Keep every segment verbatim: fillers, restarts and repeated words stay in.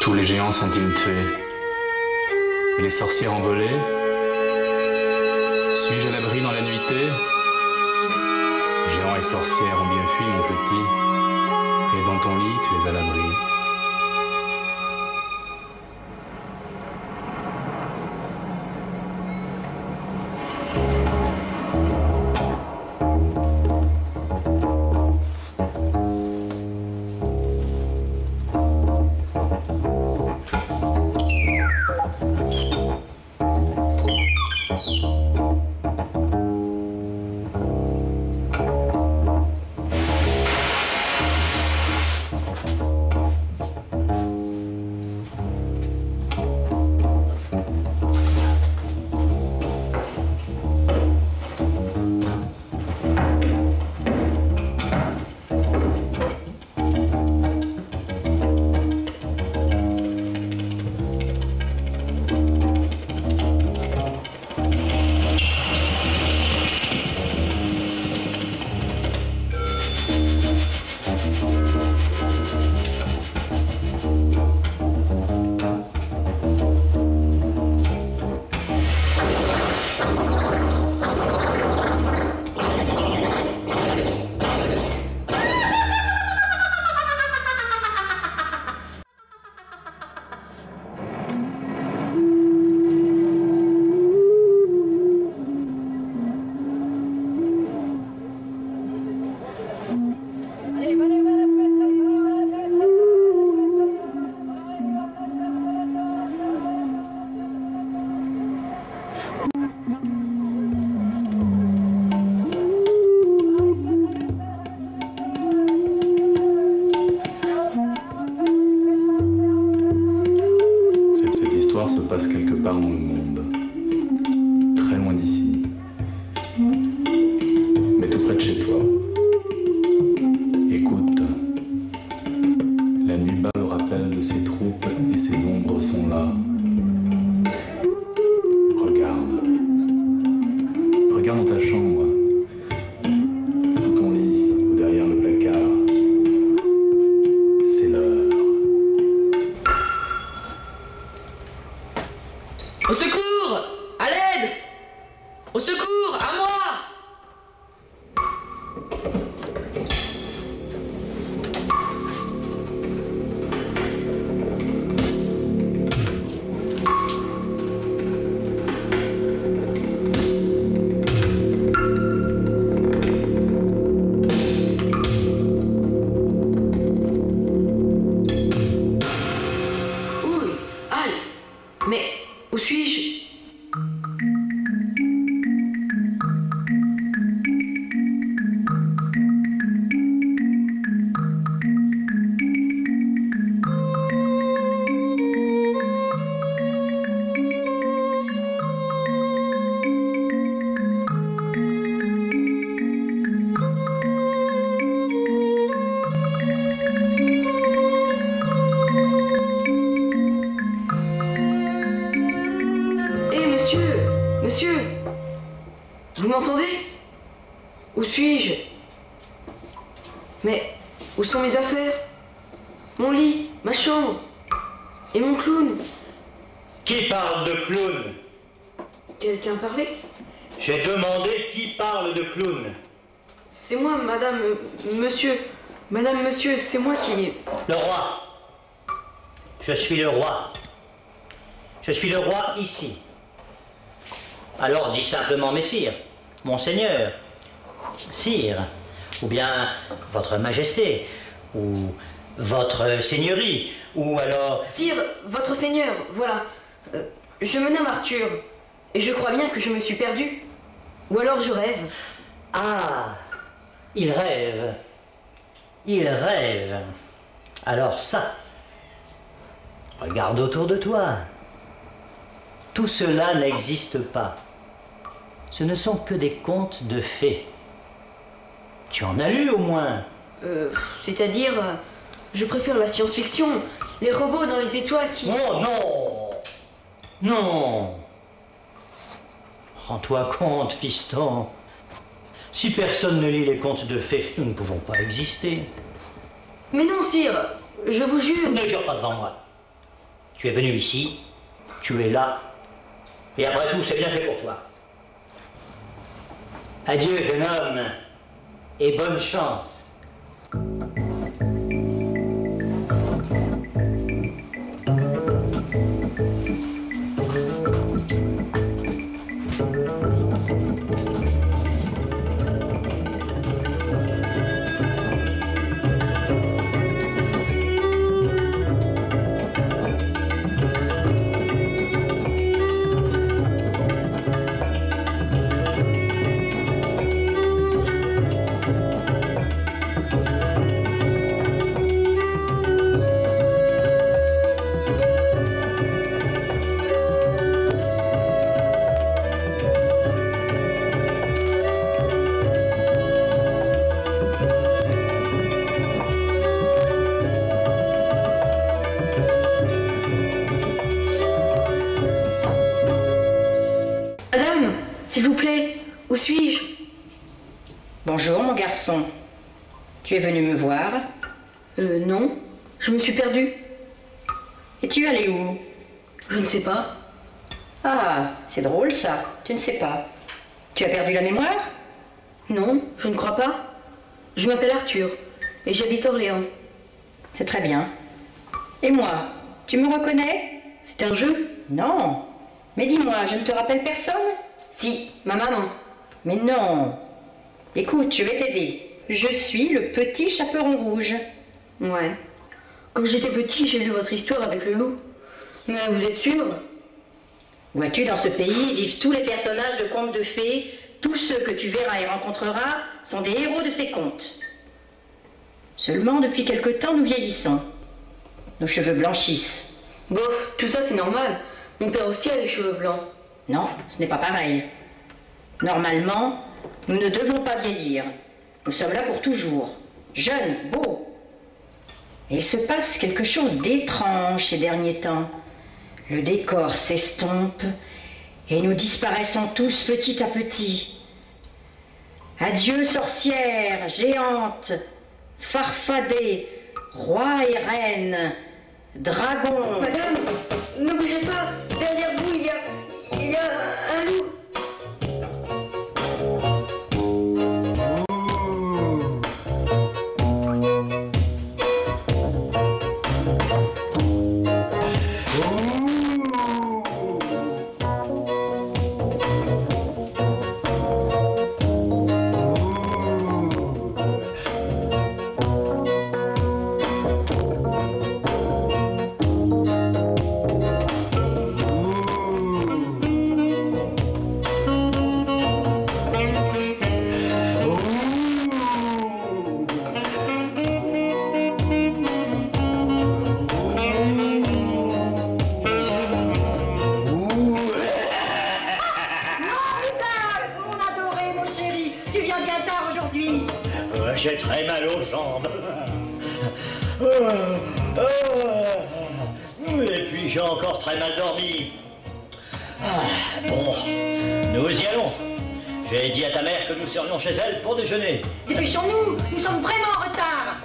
Tous les géants sont-ils tués? Et les sorcières envolées? Suis-je à l'abri dans la nuitée? Géants et sorcières ont bien fui, mon petit, et dans ton lit, tu es à l'abri. Se passe quelque part dans le monde, très loin d'ici, mais tout près de chez toi. Écoute, la nuit bas me rappelle de ses troupes et ses ombres sont là. Regarde, regarde dans ta chambre, sous ton lit ou derrière le placard. C'est l'heure. Au secours! À l'aide! Au secours! À moi! Ouh! Aïe! Mais où suis-je? Monsieur, vous m'entendez? Où suis-je? Mais où sont mes affaires? Mon lit, ma chambre et mon clown? Qui parle de clown? Quelqu'un parlait? J'ai demandé qui parle de clown. C'est moi, madame, euh, monsieur. Madame, monsieur, c'est moi qui... Le roi. Je suis le roi. Je suis le roi ici. Alors dis simplement messire, monseigneur, sire, ou bien votre majesté, ou votre seigneurie, ou alors... Sire, votre seigneur, voilà. Euh, je me nomme Arthur, et je crois bien que je me suis perdu. Ou alors je rêve. Ah, il rêve. Il rêve. Alors ça, regarde autour de toi. Tout cela n'existe pas. Ce ne sont que des contes de fées. Tu en as lu au moins? Euh, c'est-à-dire, euh, je préfère la science-fiction, les robots dans les étoiles qui... Oh non! Non! Rends-toi compte, fiston. Si personne ne lit les contes de fées, nous ne pouvons pas exister. Mais non, sire, je vous jure... Ne jure pas devant moi. Tu es venu ici, tu es là, et après tout, c'est bien fait pour toi. Adieu, jeune homme, et bonne chance. S'il vous plaît, où suis-je? Bonjour mon garçon. Tu es venu me voir? Euh, non. Je me suis perdue. Et tu es allé où? Je ne sais pas. Ah, c'est drôle ça. Tu ne sais pas. Tu as perdu la mémoire? Non, je ne crois pas. Je m'appelle Arthur et j'habite Orléans. C'est très bien. Et moi, tu me reconnais? C'est un jeu? Non. Mais dis-moi, je ne te rappelle personne? Si, ma maman. Mais non. Écoute, je vais t'aider. Je suis le petit chaperon rouge. Ouais. Quand j'étais petit, j'ai lu votre histoire avec le loup. Mais vous êtes sûr? Vois-tu, dans ce pays vivent tous les personnages de contes de fées. Tous ceux que tu verras et rencontreras sont des héros de ces contes. Seulement, depuis quelque temps, nous vieillissons. Nos cheveux blanchissent. Bof, tout ça c'est normal. Mon père aussi a les cheveux blancs. Non, ce n'est pas pareil. Normalement, nous ne devons pas vieillir. Nous sommes là pour toujours. Jeunes, beaux. Et il se passe quelque chose d'étrange ces derniers temps. Le décor s'estompe et nous disparaissons tous petit à petit. Adieu sorcières, géantes, farfadets, rois et reines, dragons. Madame, ne bougez pas. Derrière vous, il y a... il y a un loup. J'ai très mal aux jambes. Et puis j'ai encore très mal dormi. Bon, nous y allons. J'ai dit à ta mère que nous serions chez elle pour déjeuner. Dépêchons-nous, nous sommes vraiment en retard.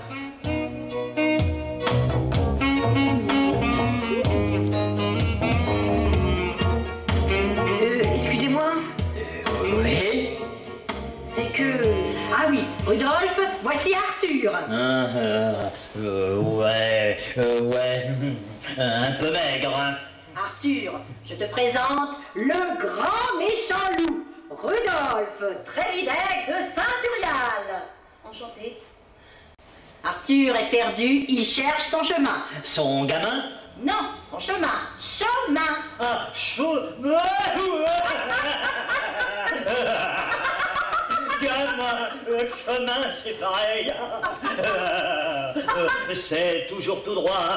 Euh, excusez-moi. Oui. C'est que... Ah oui, Rudolf, voici Arthur. Euh, euh, euh, ouais, euh, ouais, un peu maigre. Hein. Arthur, je te présente le grand méchant loup, Rudolf Trévidec de Saint-Urial. Enchanté. Arthur est perdu, il cherche son chemin. Son gamin? Non, son chemin. Chemin. Ah, chemin. Gamin, le chemin, c'est pareil. Euh, euh, c'est toujours tout droit.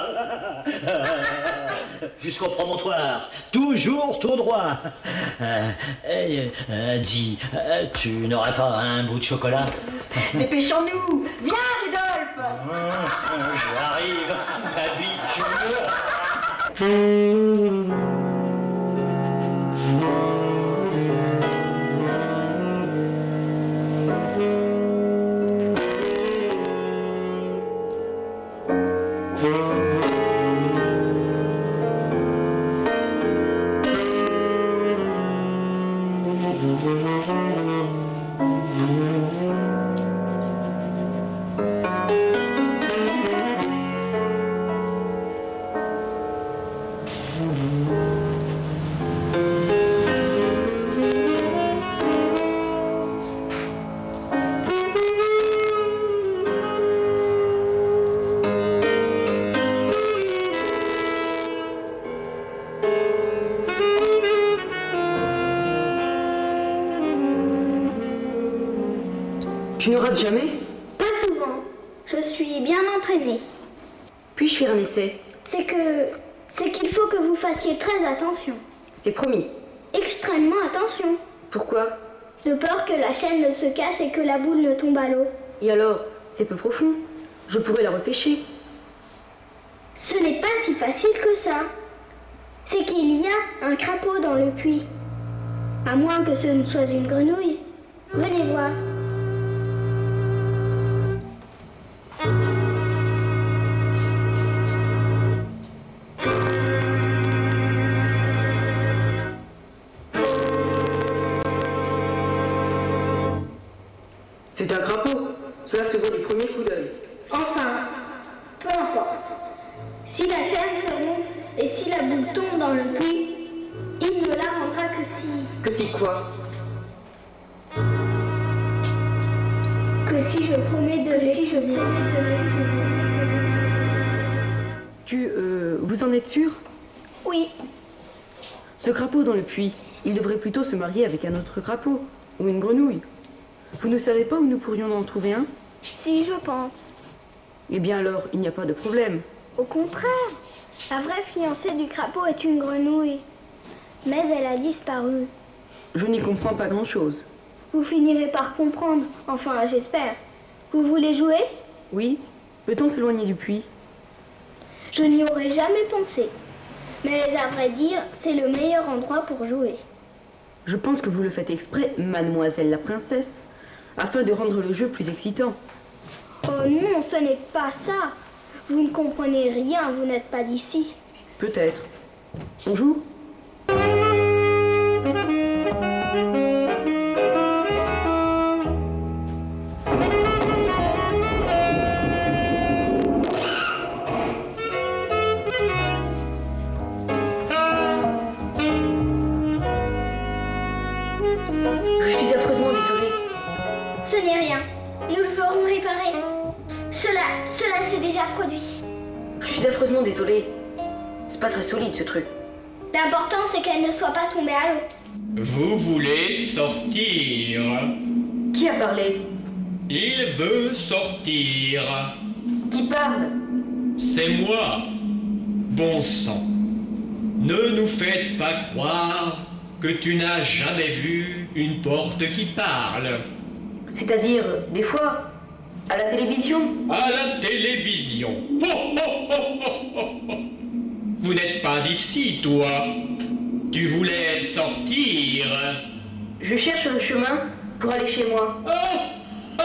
Euh, jusqu'au promontoire. Toujours tout droit. Euh, euh, euh, dis, euh, tu n'aurais pas un bout de chocolat? Dépêchons-nous. Viens, Rudolf. Euh, J'arrive, habitué. Tu ne rates jamais? Pas souvent. Je suis bien entraînée. Puis-je faire un essai? C'est que... c'est qu'il faut que vous fassiez très attention. C'est promis. Extrêmement attention. Pourquoi? De peur que la chaîne ne se casse et que la boule ne tombe à l'eau. Et alors? C'est peu profond. Je pourrais la repêcher. Ce n'est pas si facile que ça. C'est qu'il y a un crapaud dans le puits. À moins que ce ne soit une grenouille. Venez voir. C'est un crapaud. Cela se voit du premier coup d'œil. Enfin, peu importe. Si la chaîne se rompt et si la boule tombe dans le puits, il ne la rendra que si... Que si quoi? Que si je promets de les... Si je promets de les... Tu, euh, vous en êtes sûr? Oui. Ce crapaud dans le puits, il devrait plutôt se marier avec un autre crapaud, ou une grenouille. Vous ne savez pas où nous pourrions en trouver un? Si, je pense. Eh bien alors, il n'y a pas de problème. Au contraire, la vraie fiancée du crapaud est une grenouille. Mais elle a disparu. Je n'y comprends pas grand-chose. Vous finirez par comprendre, enfin j'espère. Vous voulez jouer? Oui? Peut-on s'éloigner du puits? Je n'y aurais jamais pensé. Mais à vrai dire, c'est le meilleur endroit pour jouer. Je pense que vous le faites exprès, mademoiselle la princesse, afin de rendre le jeu plus excitant. Oh non, ce n'est pas ça. Vous ne comprenez rien, vous n'êtes pas d'ici. Peut-être. On joue? Je suis affreusement désolée. Ce n'est rien. Nous le ferons réparer. Cela, cela s'est déjà produit. Je suis affreusement désolée. C'est pas très solide ce truc. L'important, c'est qu'elle ne soit pas tombée à l'eau. Vous voulez sortir? Qui a parlé? Il veut sortir. Qui parle? C'est moi. Bon sang. Ne nous faites pas croire que tu n'as jamais vu une porte qui parle. C'est-à-dire, des fois, à la télévision. À la télévision. Oh, oh, oh, oh, oh, oh. Vous n'êtes pas d'ici, toi. Tu voulais sortir. Je cherche le chemin pour aller chez moi. Oh.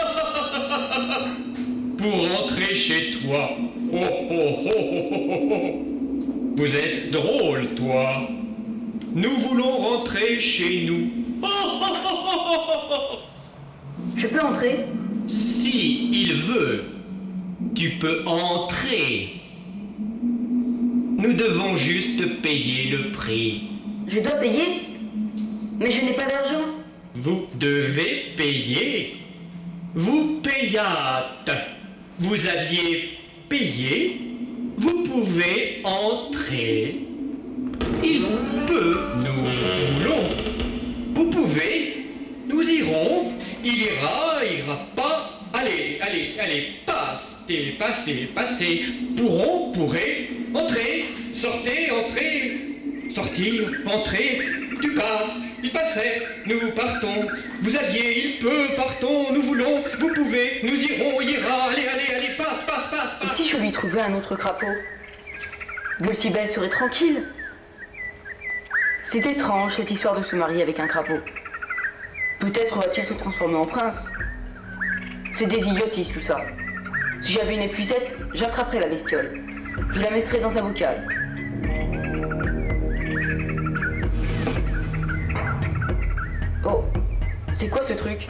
Pour rentrer chez toi. Oh, oh, oh, oh, oh, oh. Vous êtes drôle, toi. Nous voulons rentrer chez nous. Oh, oh, oh, oh, oh, oh. Je peux entrer? Si il veut, tu peux entrer. Nous devons juste payer le prix. Je dois payer? Mais je n'ai pas d'argent. Vous devez payer. Vous payâtes. Vous aviez payé. Vous pouvez entrer. Il peut, nous voulons. Vous pouvez, nous irons. Il ira, ira pas. Allez, allez, allez, passez, passez, passez. Pourront, pourrez, entrer, sortez, entrez, sortir, entrer. Tu passes, il passait, nous partons. Vous alliez, il peut, partons, nous voulons, vous pouvez, nous irons, ira, allez, allez, allez, passe, passe, passe, Et passe. si je lui trouvais un autre crapaud? Bleu si belle serait tranquille. C'est étrange cette histoire de se marier avec un crapaud. Peut-être va-t-il se transformer en prince. C'est des idioties tout ça. Si j'avais une épuisette, j'attraperais la bestiole. Je la mettrais dans un bocal. Oh, c'est quoi ce truc?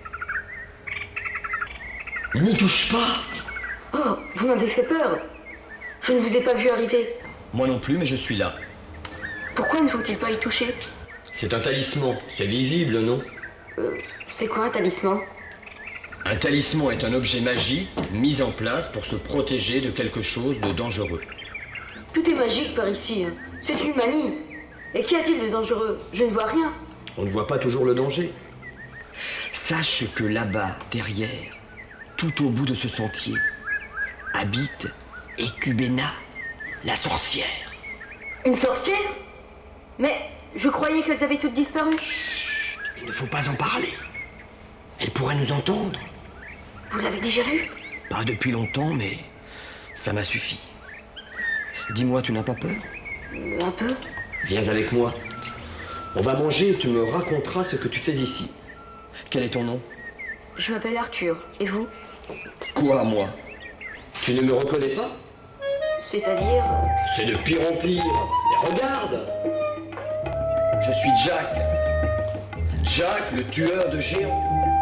N'y touche pas. Oh, vous m'avez fait peur. Je ne vous ai pas vu arriver. Moi non plus, mais je suis là. Pourquoi ne faut-il pas y toucher? C'est un talisman, c'est visible, non? Euh, c'est quoi un talisman? Un talisman est un objet magique mis en place pour se protéger de quelque chose de dangereux. Tout est magique par ici. hein. C'est une manie. Et qu'y a-t-il de dangereux? Je ne vois rien. On ne voit pas toujours le danger. Sache que là-bas, derrière, tout au bout de ce sentier, habite Écubéna, la sorcière. Une sorcière? Mais je croyais qu'elles avaient toutes disparu. Chut, il ne faut pas en parler. Elle pourrait nous entendre. Vous l'avez déjà vue? Pas depuis longtemps, mais ça m'a suffi. Dis-moi, tu n'as pas peur? Un peu. Viens avec moi. On va manger et tu me raconteras ce que tu fais ici. Quel est ton nom? Je m'appelle Arthur. Et vous? Quoi, moi? Tu ne me reconnais pas? C'est-à-dire... C'est de pire en pire. Et regarde! Je suis Jack. Jack, le tueur de géants.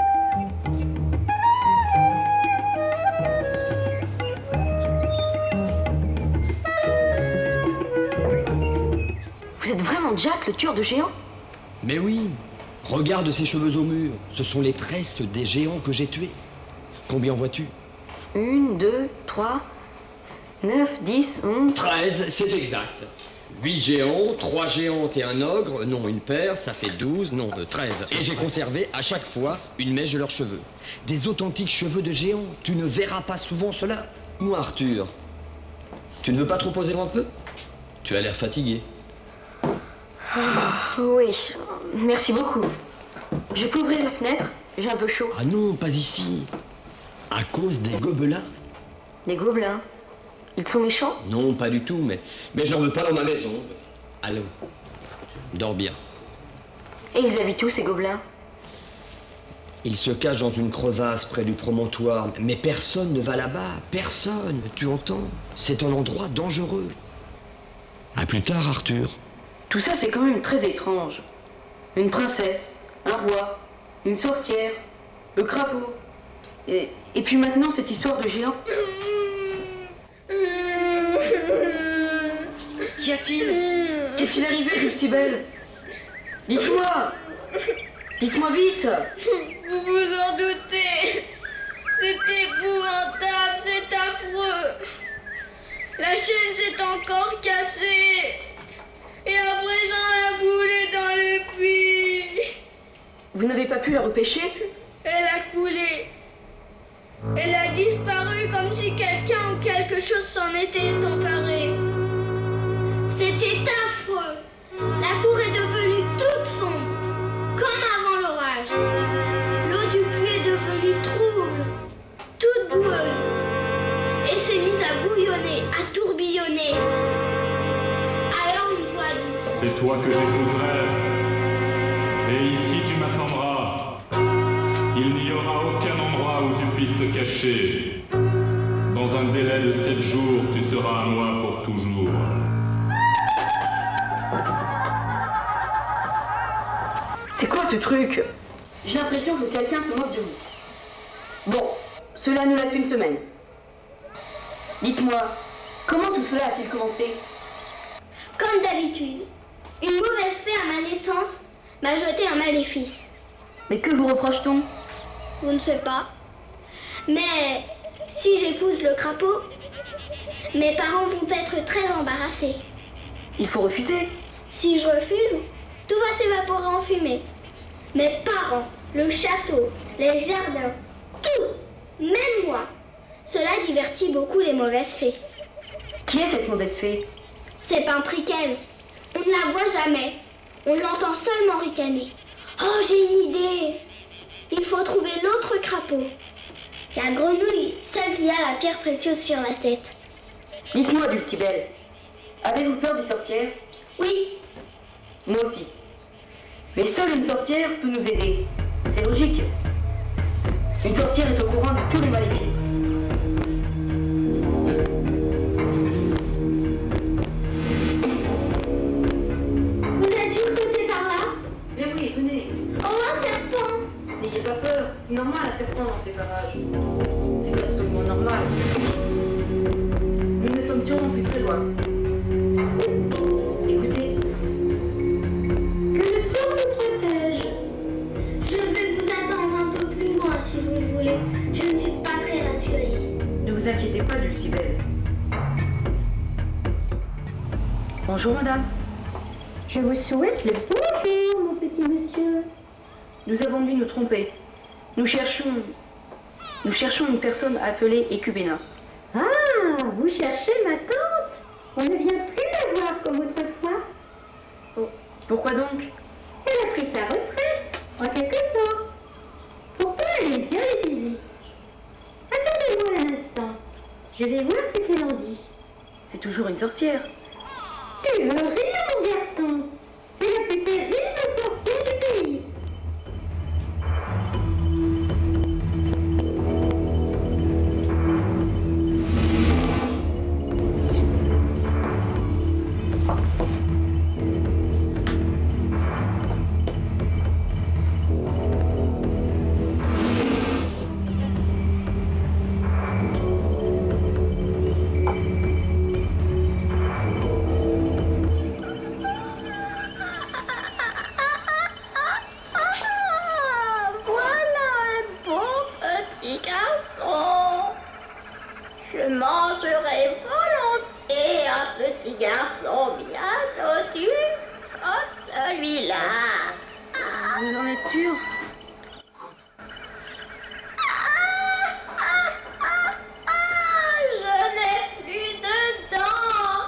Vous êtes vraiment Jack, le tueur de géants? Mais oui. Regarde ces cheveux au mur. Ce sont les tresses des géants que j'ai tués. Combien en vois-tu? Une, deux, trois, neuf, dix, onze... Treize, c'est exact. Huit géants, trois géantes et un ogre. Non, une paire, ça fait douze, non, euh, treize. Et j'ai conservé à chaque fois une mèche de leurs cheveux. Des authentiques cheveux de géants. Tu ne verras pas souvent cela. Moi, Arthur, tu ne veux pas te reposer un peu? Tu as l'air fatigué. Oui, merci beaucoup. Je peux ouvrir la fenêtre? J'ai un peu chaud. Ah non, pas ici. À cause des gobelins? Des gobelins? Ils sont méchants? Non, pas du tout, mais, mais j'en veux pas dans ma maison. Allons, dors bien. Et ils habitent où, ces gobelins? Ils se cachent dans une crevasse près du promontoire. Mais personne ne va là-bas. Personne, tu entends? C'est un endroit dangereux. À plus tard, Arthur. Tout ça, c'est quand même très étrange. Une princesse, un roi, une sorcière, le crapaud. Et, et puis maintenant, cette histoire de géant. Qu'y a-t-il? Qu'est-il arrivé, Dulcibelle? Dites-moi! Dites-moi vite! Vous vous en doutez. C'est épouvantable, c'est affreux. La chaîne s'est encore cassée. Et à présent, la boule est dans le puits. Vous n'avez pas pu la repêcher? Elle a coulé. Elle a disparu comme si quelqu'un ou quelque chose s'en était emparé. C'était affreux. La cour est devenue toute sombre, comme avant l'orage. L'eau du puits est devenue trouble, toute boueuse, et s'est mise à bouillonner, à tourbillonner. Alors une voix dit: C'est toi que j'épouserai, et ici tu m'attendras. Il n'y aura aucun endroit où tu puisses te cacher. Dans un délai de sept jours, tu seras à moi pour toujours. C'est quoi ce truc? J'ai l'impression que quelqu'un se moque de vous. Bon, cela nous laisse une semaine. Dites-moi, comment tout cela a-t-il commencé? Comme d'habitude, une mauvaise fée à ma naissance m'a jeté un maléfice. Mais que vous reproche-t-on? Je ne sais pas. Mais si j'épouse le crapaud, mes parents vont être très embarrassés. Il faut refuser. Si je refuse, tout va s'évaporer en fumée. Mes parents, le château, les jardins, tout, même moi. Cela divertit beaucoup les mauvaises fées. Qui est cette mauvaise fée? C'est Pimpriquel. On ne la voit jamais. On l'entend seulement ricaner. Oh, j'ai une idée. Il faut trouver l'autre crapaud. La grenouille, celle qui a la pierre précieuse sur la tête. Dites-moi, Dulcibelle, avez-vous peur des sorcières? Oui. Moi aussi. Mais seule une sorcière peut nous aider. C'est logique. Une sorcière est au courant de tous les maléfices. Vous êtes sûr que c'est par là? Mais oui, venez. Oh, un serpent! N'ayez pas peur. C'est normal un serpent dans ces parages. C'est absolument normal. Nous ne sommes sûrement plus très loin. Écoutez. Que le sang me protège. Je vais vous attendre un peu plus loin si vous le voulez. Je ne suis pas très rassurée. Ne vous inquiétez pas, Dulcibelle. Bonjour, madame. Je vous souhaite le bonjour, mon petit monsieur. Nous avons dû nous tromper. Nous cherchons... Nous cherchons une personne appelée Écubéna. Ah, vous cherchez ma tante? On ne vient plus la voir comme autrefois. Oh, pourquoi donc? Elle a pris sa retraite, en quelque sorte. Pourtant, elle aime bien les visites. Attendez-moi un instant. Je vais voir ce qu'elle en dit. C'est toujours une sorcière. Tu veux rire, mon garçon? C'est la plus terrible sorcière du pays. Vous en êtes sûr? Je n'ai plus de dents.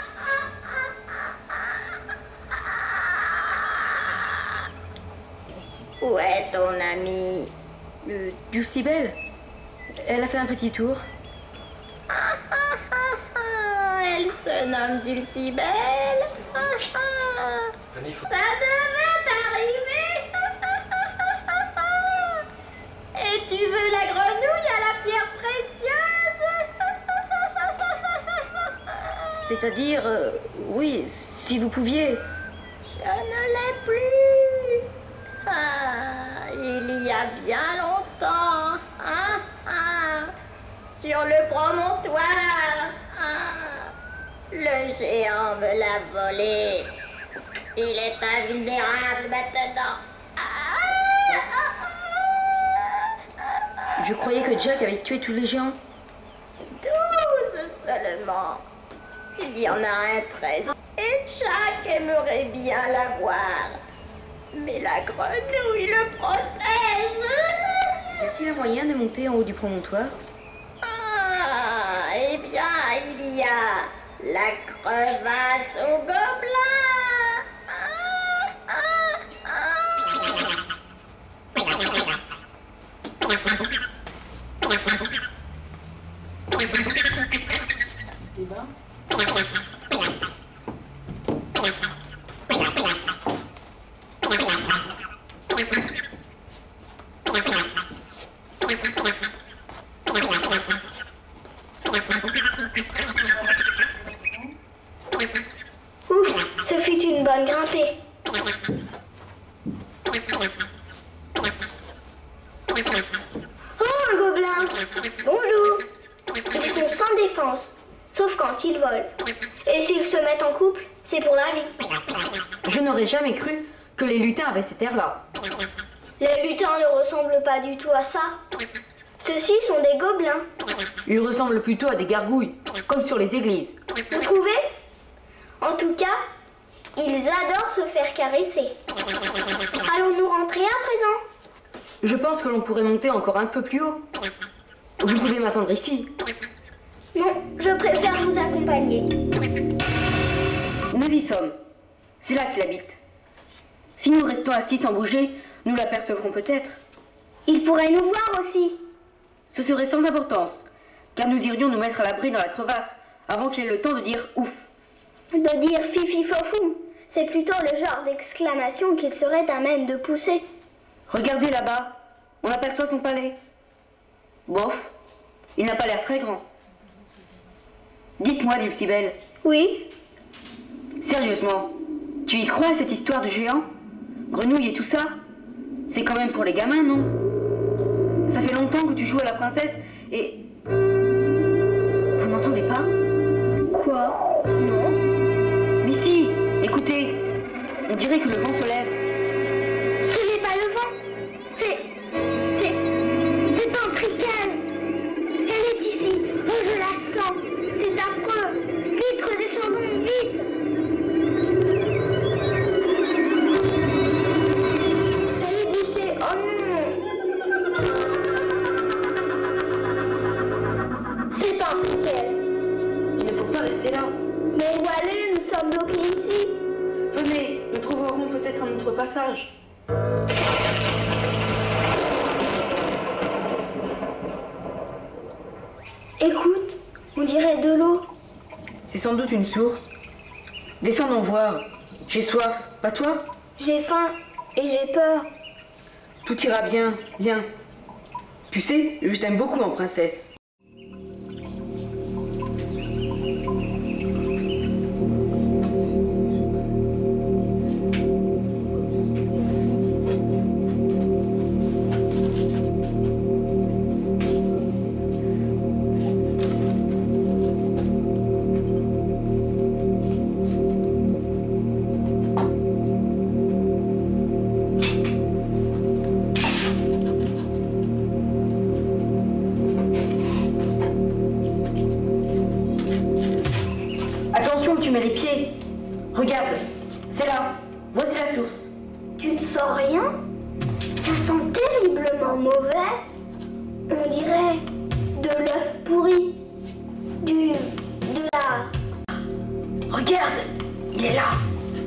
Où est ton amie? Euh, Dulcibelle. Elle a fait un petit tour. Elle se nomme Dulcibelle. Ça devait arriver. Et tu veux la grenouille à la pierre précieuse? C'est-à-dire, euh, oui, si vous pouviez. Je ne l'ai plus. Ah, il y a bien longtemps. Hein, hein, sur le promontoire. Ah, le géant me l'a volé. Il est invulnérable maintenant. Je croyais que Jack avait tué tous les géants. Douze seulement. Il y en a un treize. Et Jack aimerait bien la voir. Mais la grenouille le protège. Y a-t-il un moyen de monter en haut du promontoire? Ah, eh bien, il y a la crevasse au gobelin. Ah, ah, Ouf, ce fut une bonne grimpée. Oh, un gobelin! Bonjour! Ils sont sans défense, sauf quand ils volent. Et s'ils se mettent en couple, c'est pour la vie. Je n'aurais jamais cru que les lutins avaient cet air-là. Les lutins ne ressemblent pas du tout à ça. Ceux-ci sont des gobelins. Ils ressemblent plutôt à des gargouilles, comme sur les églises. Vous trouvez? En tout cas, ils adorent se faire caresser. Allons-nous rentrer à présent? Je pense que l'on pourrait monter encore un peu plus haut. Vous pouvez m'attendre ici. Non, je préfère vous accompagner. Nous y sommes. C'est là qu'il habite. Si nous restons assis sans bouger, nous l'apercevrons peut-être. Il pourrait nous voir aussi. Ce serait sans importance, car nous irions nous mettre à l'abri dans la crevasse avant qu'il ait le temps de dire ouf. De dire fifi fofou, c'est plutôt le genre d'exclamation qu'il serait à même de pousser. Regardez là-bas, on aperçoit son palais. Bof, il n'a pas l'air très grand. Dites-moi, Dulcibelle. Oui? Sérieusement, tu y crois à cette histoire de géant? Grenouille et tout ça? C'est quand même pour les gamins, non? Ça fait longtemps que tu joues à la princesse et... Vous n'entendez pas? Quoi? Non. Mais si, écoutez, on dirait que le vent se lève. Ce n'est pas le vent. C'est... C'est... C'est un tricane. Elle est ici. Oh, je la sens. C'est affreux. Vite, redescendons, vite. Elle est bouchée. pas rester là. Mais où aller? Nous sommes bloqués ici. Venez, nous trouverons peut-être un autre passage. Écoute, on dirait de l'eau. C'est sans doute une source. Descendons voir. J'ai soif, pas toi? J'ai faim et j'ai peur. Tout ira bien, viens. Tu sais, je t'aime beaucoup en princesse. Attention où tu mets les pieds. Regarde, c'est là. Voici la source. Tu ne sens rien? Ça sent terriblement mauvais. On dirait de l'œuf pourri. Du... de la... Regarde, il est là.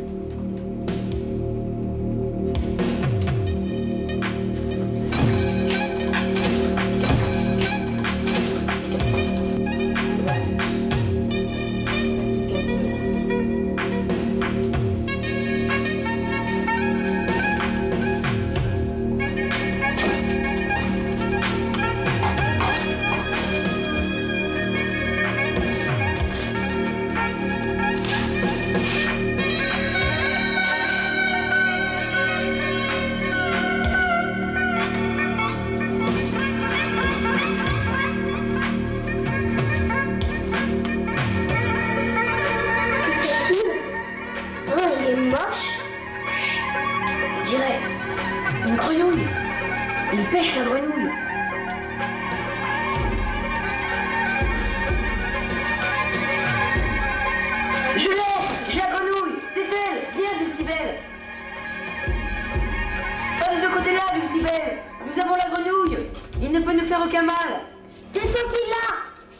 On dirait une grenouille. Il pêche la grenouille. Je l'ai! J'ai la grenouille! C'est elle! Viens, Dulcibelle! Pas de ce côté-là, Dulcibelle! Nous avons la grenouille! Il ne peut nous faire aucun mal! C'est toi qui l'as!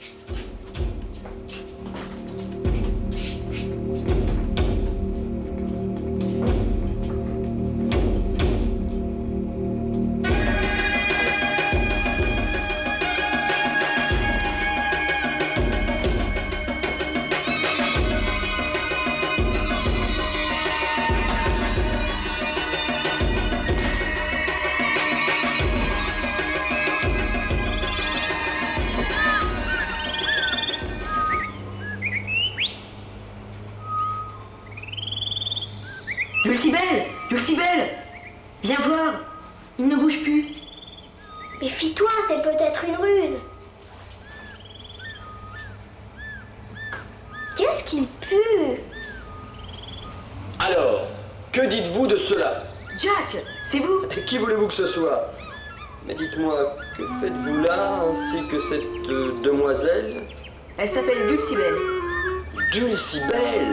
Dulcibelle! Dulcibelle! Viens voir! Il ne bouge plus. Méfie-toi, c'est peut-être une ruse. Qu'est-ce qu'il pue? Alors, que dites-vous de cela? Jack, c'est vous? Qui voulez-vous que ce soit? Mais dites-moi, que faites-vous là, ainsi que cette euh, demoiselle? Elle s'appelle Dulcibelle. Dulcibelle?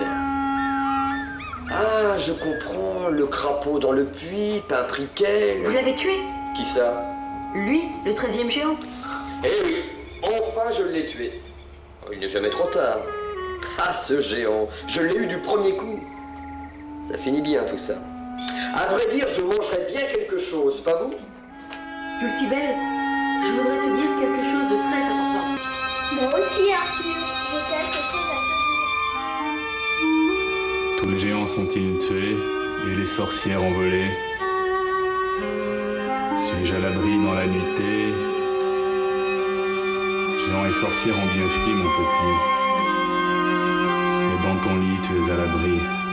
Ah, je comprends, le crapaud dans le puits, Pimpriquel. Vous l'avez tué? Qui ça? Lui, le treizième géant. Eh oui, enfin je l'ai tué. Oh, il n'est jamais trop tard. Ah, ce géant, je l'ai eu du premier coup. Ça finit bien tout ça. À vrai dire, je mangerais bien quelque chose, pas vous? Dulcibelle, je voudrais te dire quelque chose de très important. Moi aussi, Arthur, j'ai quelque chose à te dire. Tous les géants sont-ils tués et les sorcières envolées? Suis-je à l'abri dans la nuitée? Géants et sorcières ont bien fui, mon petit. Mais dans ton lit, tu es à l'abri.